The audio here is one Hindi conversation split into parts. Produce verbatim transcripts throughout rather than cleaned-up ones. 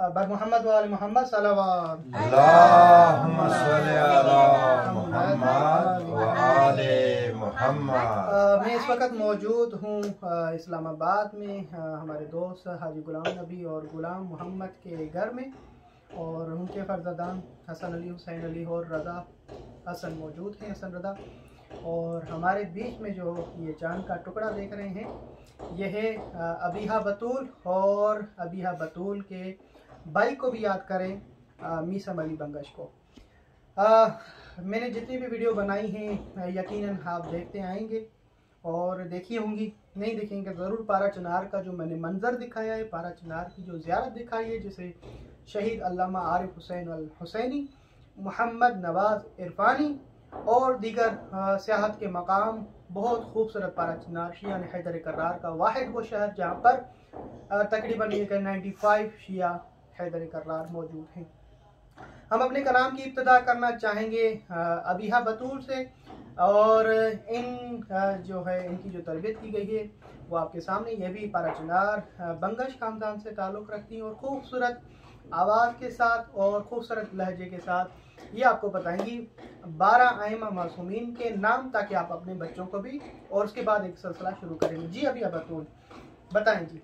बर मोहम्मद वाले मोहम्मद सल्लल्लाहु अल्लाहुम्मा सल्ली अला मुहम्मद व आले मुहम्मद। मैं इस वक्त मौजूद हूँ इस्लामाबाद में हमारे दोस्त हाजी गुलाम नबी और गुलाम मोहम्मद के घर में, और उनके फर्जदान हसन अली, हुसैन अली और रज़ा हसन मौजूद हैं, हसन रज़ा। और हमारे बीच में जो ये चांद का टुकड़ा देख रहे हैं, यह है अबीहा बतूल, और अबीहा बतूल के भाई को भी याद करें मीसम अली बंगश को। आ, मैंने जितनी भी वीडियो बनाई हैं यकीनन आप देखते आएंगे और देखी होंगी, नहीं देखेंगे ज़रूर। पारा चिनार का जो मैंने मंजर दिखाया है, पारा चिनार की जो ज़ियारत दिखाई है, जिसे शहीद अल्लामा आरिफ हुसैन अल हुसैनी, मोहम्मद नवाज़ इरफानी और दीगर सियाहत के मकाम, बहुत खूबसूरत पारा चिनार शिया हैदर करार का वाहिद वो शहर जहाँ पर तकरीबन एक नाइन्टी फाइव शिया हैदर करार मौजूद हैं। हम अपने कलाम की इब्तिदा करना चाहेंगे अबीहा बतूल से, और इन जो है इनकी जो तरबियत की गई है वो आपके सामने। यह भी पारा चिनार बंगश खानदान से ताल्लुक़ रखती हैं और खूबसूरत आवाज़ के साथ और खूबसूरत लहजे के साथ ये आपको बताएंगी बारह आइमा मासूमीन के नाम, ताकि आप अपने बच्चों को भी, और उसके बाद एक सिलसिला शुरू करेंगे। जी अबीहा बतूल बताएं जी।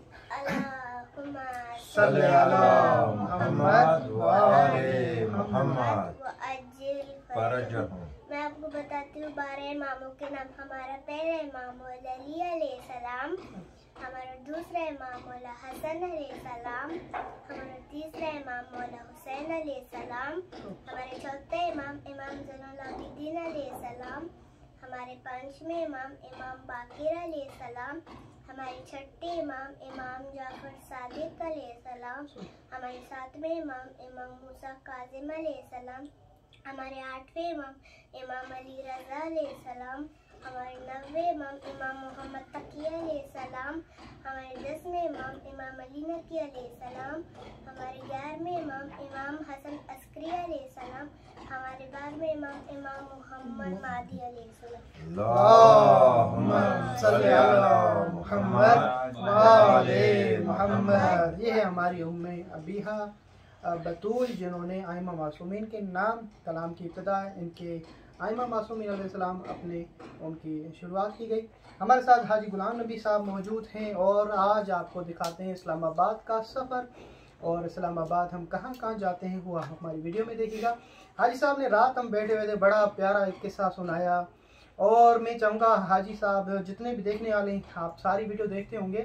सल्ली अला मुहम्मद व आले मुहम्मद। मैं आपको बताती हूँ बारह इमामों के नाम। हमारा पहला इमाम मौला अली अलैहिस्सलाम, हमारा दूसरा इमाम मौला हसन अलैहिस्सलाम, हमारा तीसरा इमाम मौला हुसैन अलैहिस्सलाम, हमारे चौथे इमाम इमाम ज़ैनुल आबिदीन अलैहिस्सलाम, हमारे पांचवें इमाम इमाम बाकिर अलैहिस्सलाम, हमारे छठे इमाम इमाम जाफर सादिक अलैहिस्सलाम, हमारे सातवें इमाम इमाम मूसा काजिम अलैहिस्सलाम, हमारे आठवें इमाम इमाम अली रज़ा अलैहिस्सलाम, हमारे नवे इमाम इमाम मोहम्मद तकी अलैहिस्सलाम, हमारे दसवें इमाम इमाम अली नकी अलैहिस्सलाम, हमारे ग्यारहवें इमाम इमाम हसन अस्करी अलैहिस्सलाम, हमारे बारहवें इमाम इमाम मोहम्मद मादी अलैहिस्सलाम। अल्लाहुम्मा सल्ली अला मुहम्मद व आले मुहम्मद। ये है हमारी उम्मे अबीहा बतूल, जिन्होंने आइमा मासूमीन के नाम कलाम की इब्तिदा इनके आइमा मासूमीन अलैहिस्सलाम अपने उनकी शुरुआत की गई। हमारे साथ हाजी गुलाम नबी साहब मौजूद हैं, और आज आपको दिखाते हैं इस्लामाबाद का सफ़र, और इस्लामाबाद हम कहाँ कहाँ जाते हैं वो हमारी वीडियो में देखिएगा। हाजी साहब ने रात हम बैठे हुए थे, बड़ा प्यारा एक किस्सा सुनाया, और मैं चाहूँगा हाजी साहब जितने भी देखने वाले हैं, आप सारी वीडियो देखते होंगे,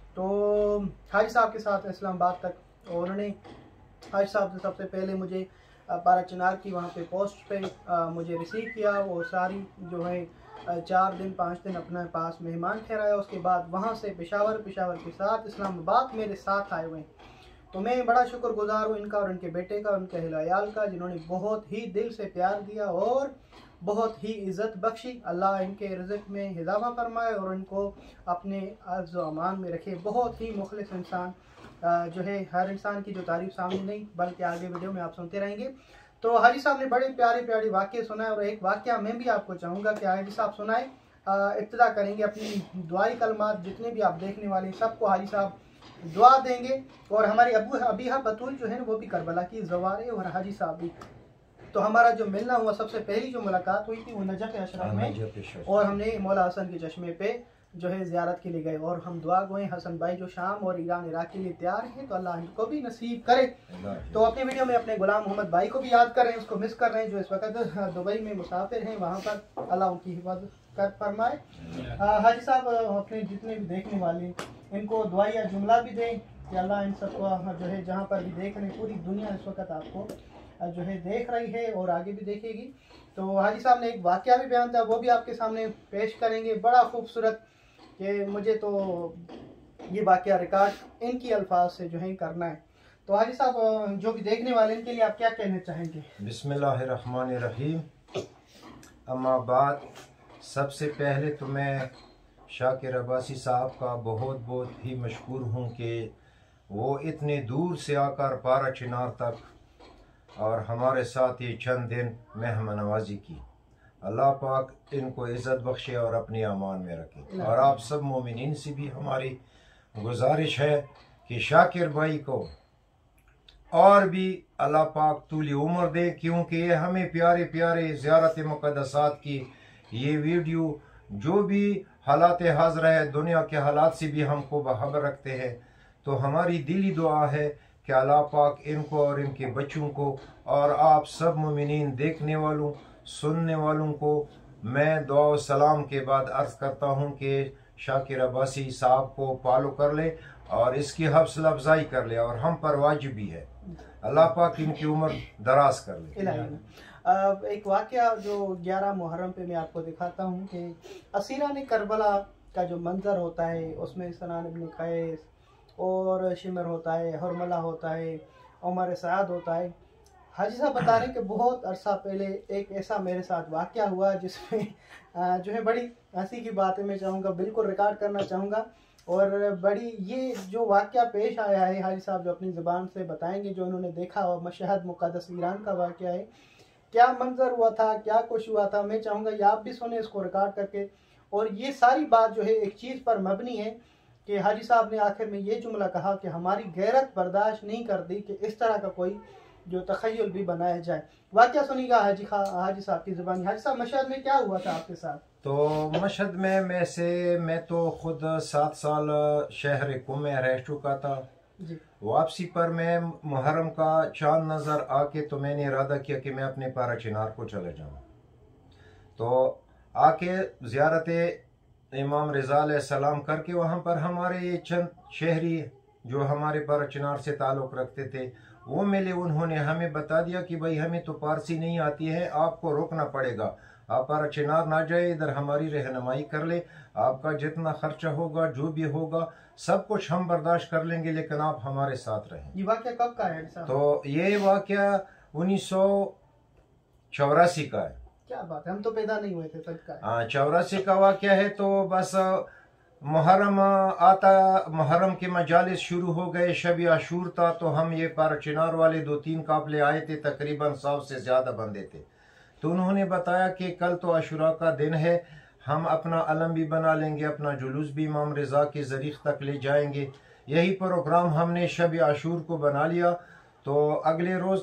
तो हाजी साहब के साथ इस्लामाबाद तक, और उन्होंने हाजी साहब ने सबसे पहले मुझे पारा चिनार की वहाँ पे पोस्ट पे आ, मुझे रिसीव किया, वो सारी जो है चार दिन पाँच दिन अपने पास मेहमान ठहराया। उसके बाद वहाँ से पेशावर पेशावर के साथ इस्लामाबाद मेरे साथ आए हुए हैं, तो मैं बड़ा शुक्रगुजार हूँ इनका और इनके बेटे का, उनके अहल का, जिन्होंने बहुत ही दिल से प्यार दिया और बहुत ही इज़्ज़त बख्शी। अल्लाह इनके रिज़्क़ में इज़ाफ़ा फरमाए और इनको अपने अर्ज़ व अमान में रखे। बहुत ही मुखलिस इंसान जो है, हर इंसान की जो तारीफ सामने नहीं बल्कि आगे वीडियो में आप सुनते रहेंगे। तो हाजी साहब ने बड़े प्यारे प्यारे वाक़े सुनाए, और एक वाक़या मैं भी आपको चाहूँगा कि हाजी साहब सुनाए। इब्तिदा करेंगे अपनी दुआई कलमात, जितने भी आप देखने वाले सबको हाजी साहब दुआ देंगे, और हमारी अबू अबीहा बतूल जो है ना वो भी करबला की ज़वार है, और हाजी साहब भी। तो हमारा जो मिलना हुआ, सबसे पहली जो मुलाकात हुई थी वो नजफ़ अशरफ में, और हमने मौला हसन के चश्मे पे जो है ज़ियारत के लिए गए, और हम दुआ गोए हसन भाई जो शाम और ईरान इराक के लिए तैयार हैं, तो अल्लाह इनको भी नसीब करे। तो अपनी वीडियो में अपने गुलाम मोहम्मद भाई को भी याद कर रहे हैं, उसको मिस कर रहे हैं, जो इस वक्त दुबई में मुसाफिर हैं, वहाँ पर अल्लाह उनकी हिफाजत कर फरमाए। हाजी साहब अपने जितने भी देखने वाले इनको दुआ या जुमला भी दें कि अल्लाह इन सबको जो है जहाँ पर भी देख रहे हैं, पूरी दुनिया इस वक्त आपको जो है देख रही है और आगे भी देखेगी। तो हाजी साहब ने एक वाक़या भी बयान था, वो भी आपके सामने पेश करेंगे, बड़ा खूबसूरत, कि मुझे तो ये वाक़या रिकॉर्ड इनकी अल्फाज से जो है करना है। तो हाजी साहब जो भी देखने वाले इनके लिए आप क्या कहना चाहेंगे? बिस्मिल्लाहिर्रहमानिर्रहीम। अम्मा बाद, सबसे पहले तो मैं शाकिर अब्बासी साहब का बहुत बहुत ही मशकूर हूँ कि वो इतने दूर से आकर पारा चिनार तक और हमारे साथ ये चंद दिन मेहमान नवाजी की। अल्लाह पाक इनको इज़्ज़त बख्शे और अपनी अमान में रखे। और आप सब मोमिनीन से भी हमारी गुजारिश है कि शाकिर भाई को और भी अल्लाह पाक तूली उम्र दे, क्योंकि ये हमें प्यारे प्यारे ज़ियारत मुक़द्दसात की ये वीडियो जो भी हालात हाज़िर है दुनिया के हालात से भी हमको बखबर रखते हैं। तो हमारी दिली दुआ है कि अल्लाह पाक इनको और इनके बच्चों को और आप सब मोमिनीन देखने वालों सुनने वालों को मैं दुआ और सलाम के बाद अर्ज़ करता हूँ कि शाकिर अब्बासी साहब को फॉलो कर ले और इसकी हौसला अफजाई कर ले, और हम पर वाजिब भी है। अल्लाह पाक इनकी उम्र दराज कर ले। अब एक वाक़या जो ग्यारह मुहर्रम पे मैं आपको दिखाता हूँ कि असीरा ने करबला का जो मंजर होता है उसमें सनान इब्न कैस और शिमर होता है, हरमला होता है, उमर साद होता है। हाजी साहब बता रहे हैं कि बहुत अरसा पहले एक ऐसा मेरे साथ वाक़या हुआ जिसमें जो है बड़ी हंसी की बात है, मैं चाहूँगा बिल्कुल रिकॉर्ड करना चाहूँगा। और बड़ी ये जो वाक़या पेश आया है हाजी साहब जो अपनी ज़बान से बताएंगे, जो उन्होंने देखा और मशहद मुक़द्दस ईरान का वाक़या है, क्या मंजर हुआ था, क्या कुछ हुआ था, मैं चाहूँगा ये आप भी सुने इसको रिकॉर्ड करके। और ये सारी बात जो है एक चीज़ पर मबनी है कि हाजी साहब ने आखिर में ये जुमला कहा कि हमारी गैरत बर्दाश्त नहीं करती कि इस तरह का कोई जो तखय्युल भी बनाया जाए। वाक़या सुनिएगा हाजी खा हाजी साहब की ज़ुबानी। हाजी साहब मशहद में क्या हुआ था आपके साथ? तो मशहद में मैं से मैं तो खुद सात साल शहर कुम में रह चुका था जी। वापसी पर मैं मुहर्रम का चांद नज़र आके तो मैंने इरादा किया कि मैं अपने पारा चिनार को चले जाऊँ। तो आके ज़ियारत इमाम रज़ा अलैहिस्सलाम करके वहाँ पर हमारे ये चंद शहरी जो हमारे पारा चिनार से ताल्लुक़ रखते थे वो मिले। उन्होंने हमें बता दिया कि भाई हमें तो पारसी नहीं आती है, आपको रोकना पड़ेगा, आप पारा चिनार ना जाए, इधर हमारी रहनुमाई कर ले, आपका जितना खर्चा होगा जो भी होगा सब कुछ हम बर्दाश्त कर लेंगे, लेकिन आप हमारे साथ रहें। ये वाक़या कब का है? तो ये वाक़या उन्नीस सौ चौरासी का है। क्या बात है, हम तो पैदा नहीं हुए थे तब का। हाँ, चौरासी का वाक़या है। तो बस मुहर्रम आता, मुहर्रम के मजालिस शुरू हो गए, शब आशूर था, तो हम ये पारा चिनार वाले दो तीन काफले आए थे, तकरीबन सौ से ज़्यादा बंदे थे। तो उन्होंने बताया कि कल तो आशूरा का दिन है, हम अपना अलम भी बना लेंगे, अपना जुलूस भी इमाम रज़ा के ज़रीक़ तक ले जाएंगे। यही प्रोग्राम हमने शब आशूर को बना लिया। तो अगले रोज़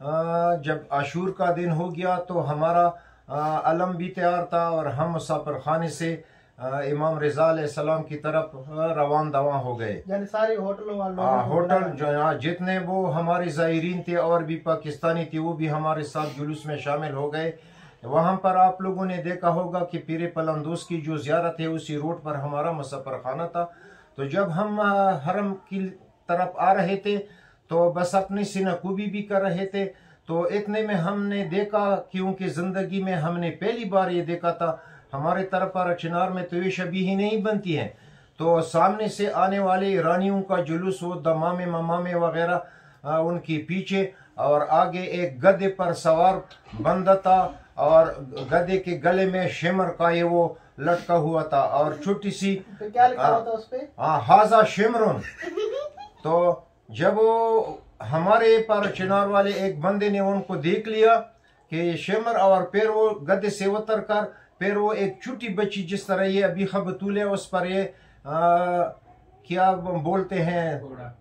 जब आशूर का दिन हो गया तो हमारा अलम भी तैयार था और हम मुसाफिर खाने से इमाम रज़ा अलैहिस्सलाम की तरफ रवान दवा हो गए। यानी सारे होटलों वालों होटल जो जितने वो हमारे ज़ायरीन थे और भी पाकिस्तानी थे वो भी हमारे साथ जुलूस में शामिल हो गए। वहाँ पर आप लोगों ने देखा होगा कि पीरे पलंदोस की जो ज़ियारत है उसी रोड पर हमारा मुसाफिर खाना था। तो जब हम हरम की तरफ आ रहे थे तो बस अपनी सिनकूबी भी कर रहे थे, तो इतने में हमने देखा, क्योंकि ज़िंदगी में हमने पहली बार ये देखा था, हमारे तरफ पर चिनार में तो ये शबी ही नहीं बनती हैं। तो सामने से आने वाले ईरानियों का जुलूस वो दमामे ममामे वगैरह उनकी पीछे, और आगे एक गधे पर सवार बंदा था और गधे के गले में शिमर का ये वो लटका हुआ था और छोटी सी तो क्या लिखा हुआ था उस पे? हाँ, हाजा शिमरुन। तो जब वो हमारे पर चिनार वाले एक बंदे ने उनको देख लिया कि शिमर, और फिर वो गधे से उतर कर फिर वो एक छोटी बच्ची जिस तरह ये अभी खबतूल है उस पर ये आ, क्या बोलते हैं,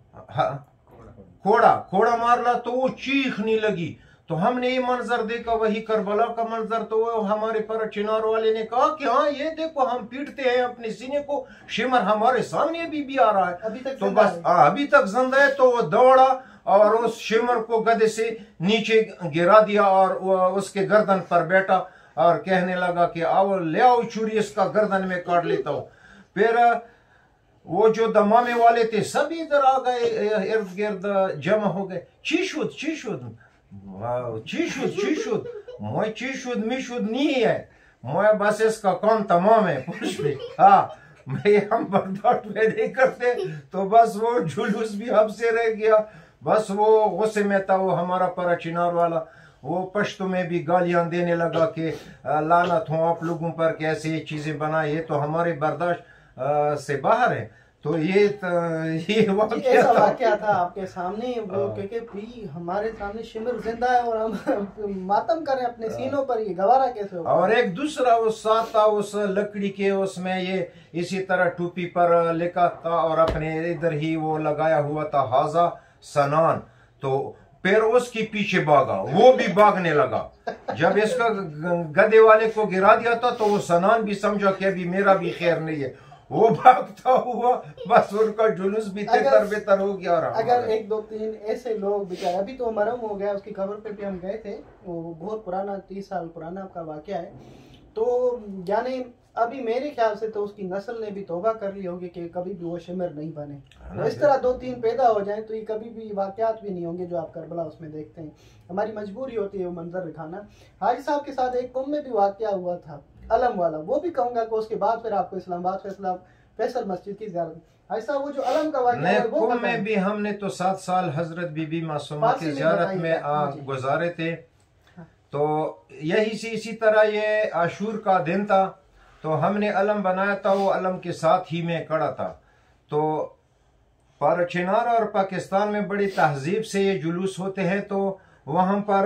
खोड़ा खोड़ा मारला, तो वो चीखने लगी। तो हमने ये मंजर देखा, वही करबला का मंजर। तो वो हमारे पर चिनार वाले ने कहा कि हाँ ये देखो हम पीटते हैं अपने सीने को, शिमर हमारे सामने भी, भी आ रहा है। अभी तक तो बस हाँ अभी तक जिंदा है। तो वो दौड़ा और उस शिमर को गधे से नीचे गिरा दिया और उसके गर्दन पर बैठा और कहने लगा कि आओ ले आओ छुरी, इसका गर्दन में काट लेता हूँ। फिर वो जो दमामे वाले थे सब इधर आ गए, इर्द गिर्द जमा हो गए। चीशुद चीशुद चीशुद चीशुद मोय चीशुद मिशुद नहीं है, मोय बस इसका काम तमाम है पुरुष भी। हाँ मैं हम बर्दाश्त में नहीं करते। तो बस वो जुलूस भी हमसे रह गया। बस वो गुस्से में था वो हमारा पर चिनार वाला, वो पश्तो में भी गालियां देने लगा कि लानत हो आप लोगों पर, कैसे ये चीजें बनाए, ये तो हमारे बर्दाश्त से बाहर है। तो ये ये वाक़या था, वाक़या था आपके सामने वो, क्योंकि भी हमारे सामने शिमर जिंदा है और हम मातम करें अपने सीनों पर, ये गवारा कैसे होगा। और एक दूसरा उस साथ था, उस लकड़ी के उसमें ये इसी तरह टोपी पर लिखा था और अपने इधर ही वो लगाया हुआ था हाजा सनान। तो फिर उसके पीछे भागा, वो भी भागने लगा। जब इसका गधे वाले को गिरा दिया था तो वो सनान भी समझा कि अभी मेरा भी खैर नहीं है, वो भागता हुआ बस उनका जुलूस भी तेतर बेतर हो गया। और अगर एक दो तीन ऐसे लोग बेचारे, अभी तो मरम हो गया, उसकी खबर पे भी हम गए थे, वो बहुत पुराना तीस साल पुराना का वाकया है। तो यानी अभी मेरे ख्याल से तो उसकी नस्ल ने भी तौबा कर ली होगी कि कभी भी वो शिमर नहीं बने। तो इस तरह दो तीन पैदा हो जाएं तो ये कभी भी वाकयात भी नहीं होंगे जो आप करबला उसमें देखते हैं। हमारी मजबूरी होती है वो मंजर दिखाना। हाजी साहब के साथ एक कुम में भी वाकया हुआ था अलम वाला, वो भी कहूंगा कि उसके बाद फिर आपको इस्लामाबाद फैसला फैसल मस्जिद की ज़ियारत। हाजी साहब वो जो अलम का वाकया है वो में भी हमने तो सात साल हजरत बीबी मासूमा की ज़ियारत में गुजारे थे। तो यही से इसी तरह ये आशूर का दिन था, तो हमने अलम बनाया था, वो अलम के साथ ही में खड़ा था। तो पर चिनार और पाकिस्तान में बड़ी तहजीब से ये जुलूस होते हैं, तो वहाँ पर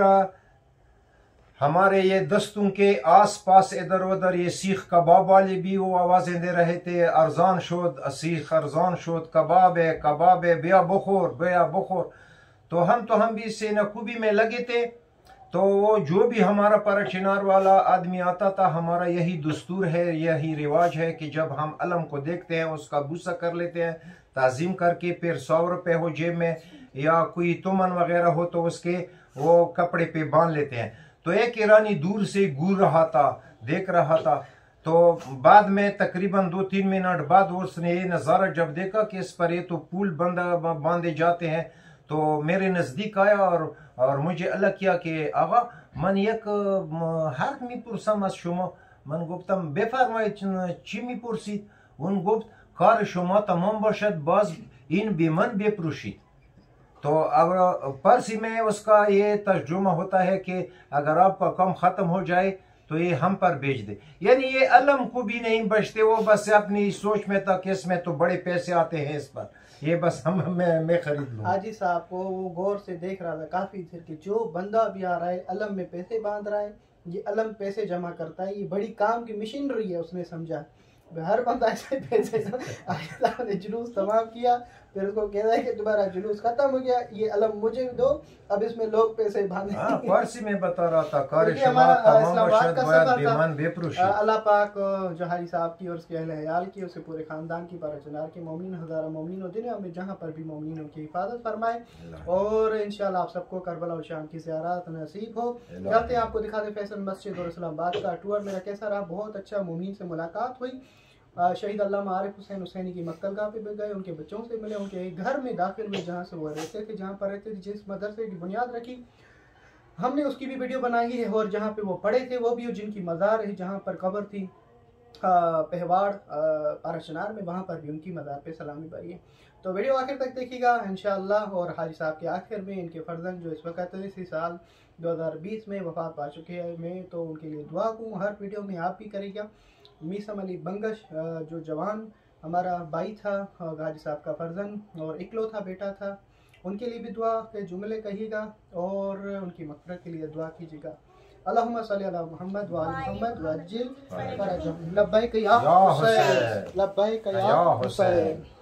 हमारे ये दस्तों के आस पास इधर उधर ये सीख कबाब वाले भी वो आवाज़ें दे रहे थे, अरजान शोद सीख अरजान शोद कबाब है कबाब है बेया बखोर बेया बखोर। तो हम तो हम भी इससे नखूबी में लगे थे। तो वो जो भी हमारा पर चिनार वाला आदमी आता था, हमारा यही दस्तूर है, यही रिवाज है कि जब हम अलम को देखते हैं उसका गुस्सा कर लेते हैं, ताज़ीम करके फिर सौ रुपये हो जेब में या कोई तुमन वगैरह हो तो उसके वो कपड़े पे बांध लेते हैं। तो एक ईरानी दूर से घूर रहा था, देख रहा था। तो बाद में तकरीबन दो तीन मिनट बाद उसने ये नज़ारा जब देखा कि इस पर ये तो पुल बंदा बांधे जाते हैं, तो मेरे नज़दीक आया और और मुझे अलग किया कि आगा मन एक हाथ मी पुरसम आज शुमा मन गुप्तम बेफरमाइश ची मी पुरसीद उन गुप्त कार शुमा तमाम बशद बाज इन बेमन बेप्रुशीद। तो अब पारसी में उसका ये तर्जुमा होता है कि अगर आपका काम ख़त्म हो जाए तो ये हम पर भेज दे, यानी ये अलम को भी नहीं बचते, वो बस अपनी सोच में था कि इसमें तो बड़े पैसे आते हैं, इस पर ये बस हम मैं मैं खरीद लूँ। हाजी साहब को वो गौर से देख रहा था काफी देर कि जो बंदा भी आ रहा है अलम में पैसे बांध रहा है, ये अलम पैसे जमा करता है, ये बड़ी काम की मशीनरी है। उसने समझा हर बंदा ऐसे पैसे ने जुलूस तमाम किया, फिर उसको कह रहा है कि तुम्हारा जुलूस खत्म हो गया, ये अलम मुझे दो, अब इसमें लोग पैसे बांधे। हाँ, फारसी में बता रहा था अल्लाह पाक जो हाजी साहब की और उसके अहले हयाल की, उसके पूरे खानदान की, बारह की मोमिन हज़ारा मोमिन और दुनिया में जहाँ पर भी मोमिन उनकी हिफाजत फरमाए, और इंशाल्लाह आप सबको करबला और शाम की ज़ियारत नसीब हो। चलते हैं आपको दिखाते फैसल मस्जिद और इस्लामाबाद का टूर मेरा कैसा रहा। बहुत अच्छा मोमिन से मुलाकात हुई, शहीद अल्लामा आरिफ हुसैन हुसैनी की मक्तलगाह पे भी गए, उनके बच्चों से मिले, उनके घर में दाखिल हुए जहाँ से वो रहते थे, जहाँ पर रहते थे, जिस मदरसे की बुनियाद रखी हमने उसकी भी वीडियो बनाई है, और जहाँ पे वो पढ़े थे वो भी, जिनकी मज़ार है जहाँ पर कब्र थी पहवाड़ पाराचनार में, वहाँ पर भी उनकी मज़ार पे सलामी भरी है। तो वीडियो आखिर तक देखिएगा इंशाअल्लाह। और हाजी साहब के आखिर में इनके फर्जंद जो इस वक्त इसी साल दो हज़ार बीस में वफात पा चुके हैं, मैं तो उनके लिए दुआ करूँ, हर वीडियो में आप भी करेगा। मीसम अली बंगश जो जवान हमारा भाई था, हाजी साहब का फर्जंद और इकलौता बेटा था, उनके लिए भी दुआ के जुमले कहिएगा और उनकी मग़फ़िरत के लिए दुआ कीजिएगा। अल्लाहुम्मा सल्ली अला मुहम्मद व आलि मुहम्मद वअज्जिल फरजहम। लब्बैक या हुसैन, लब्बैक या हुसैन।